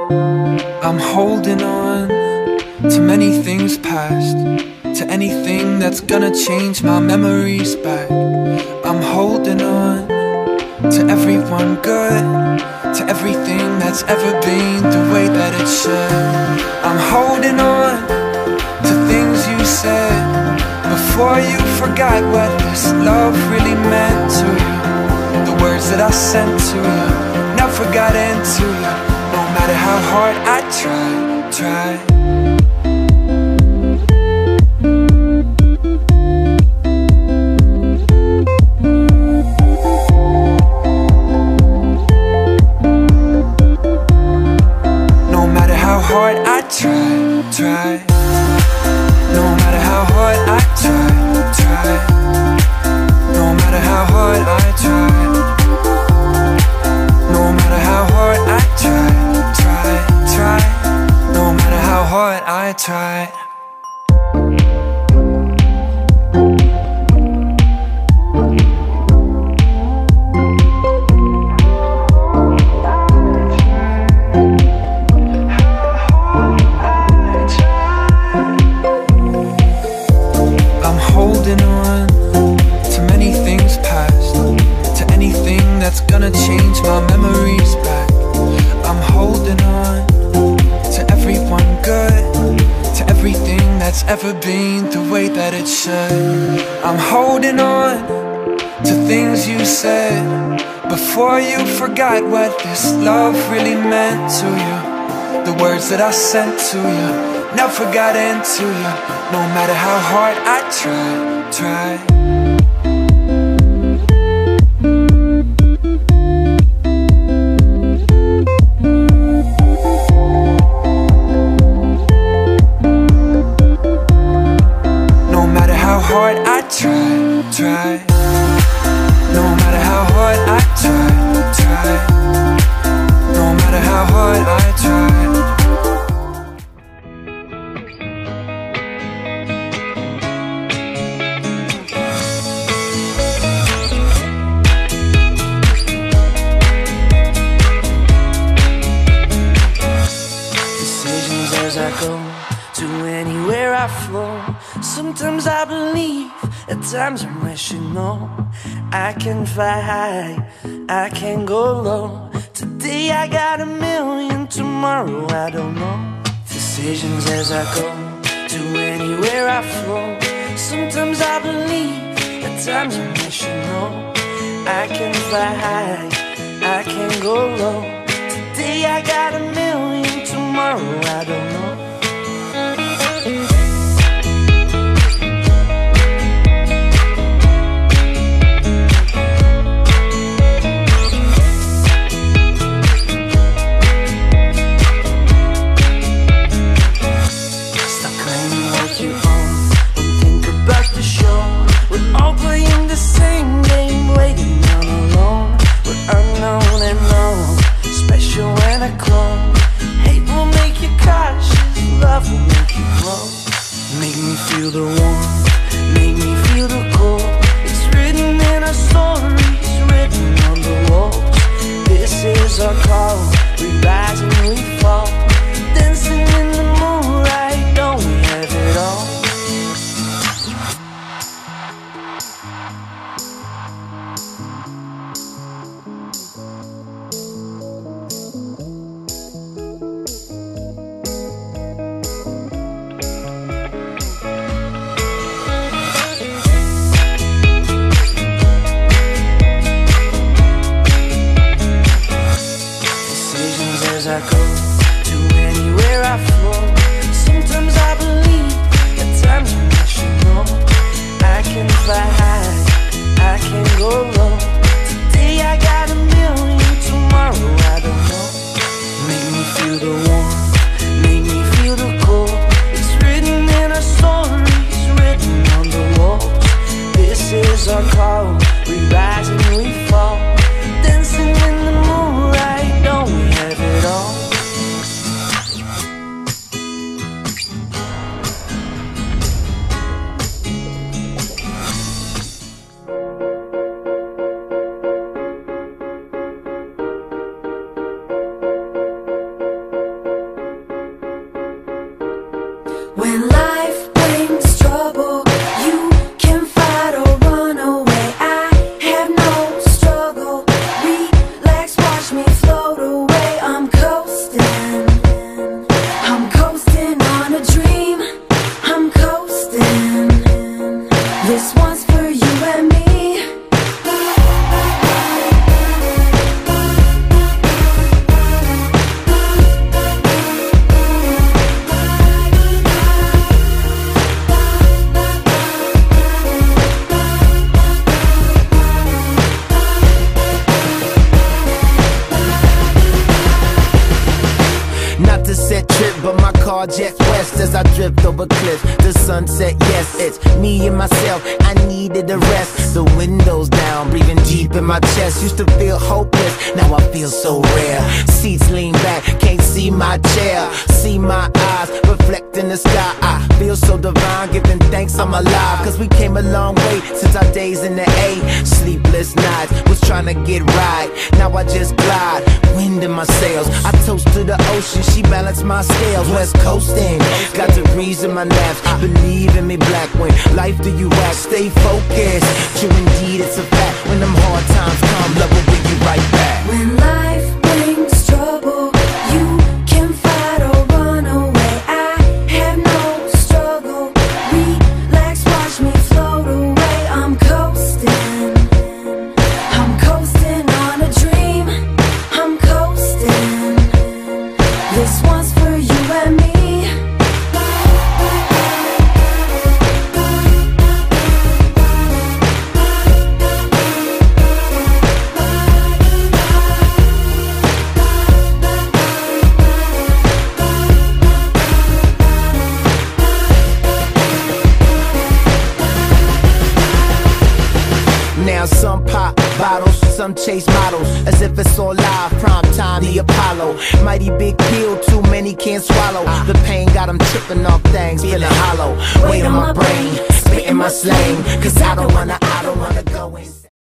I'm holding on to many things past, to anything that's gonna change my memories back. I'm holding on to everyone good, to everything that's ever been the way that it should. I'm holding on to things you said before you forgot what this love really meant to you. The words that I sent to you never got into you, no matter how hard I try. No matter how hard I try. No matter how hard I try. No matter how hard I try. No matter how hard I try. No matter how hard I try. I'm holding on to many things past, to anything that's gonna change my memories back. I'm holding on to everyone good, to everything that's ever been the way that it should. I'm holding on to things you said before you forgot what this love really meant to you. The words that I sent to you never got into you, no matter how hard I try. No matter how hard I try. No matter how hard I try. No matter how hard I try. Decisions as I go, to anywhere I flow. Sometimes I believe, at times I'm rational. I can fly high, I can go low. Today I got a million, tomorrow I don't know. Decisions as I go, to anywhere I flow. Sometimes I believe, at times I'm rational. I can fly high, I can go low. Today I got a million, tomorrow I don't know. Stop claiming what you own and think about the show. We're all playing the same game, waiting on alone. We're unknown and known, special when I clone. Hate will make you cautious, projects west as I drift over cliffs. The sunset, yes, it's me and myself. I needed a rest. The windows down, breathing deep in my chest. Used to feel hopeless, now I feel so rare. Seats lean back, can't see my chair. See my eyes reflect in the sky. I feel so divine, giving thanks I'm alive. Cause we came a long way since our days in the A. Sleepless nights, was trying to get right. Now I just glide, wind in my sails. I toast to the ocean, she balanced my scales. West coasting, got degrees in my naps. Believe in me, black, when life do you act. Stay focused, true indeed it's a fact. When them hard times come, love will bring you right back. When life brings trouble, you can fight or run away. I have no struggle, relax, watch me float away. I'm coasting on a dream. I'm coasting, this one's for you and me. Now some pop bottles, some chase models, as if it's all live, prime time, the Apollo. Mighty big pill, too many can't swallow. The pain got them tripping off things, feeling hollow. Weight on my brain, spitting my slang, cause I don't wanna go insane.